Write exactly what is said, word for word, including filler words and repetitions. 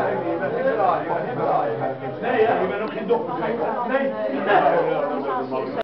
Nee, ja, je bent ook geen dokter. Nee.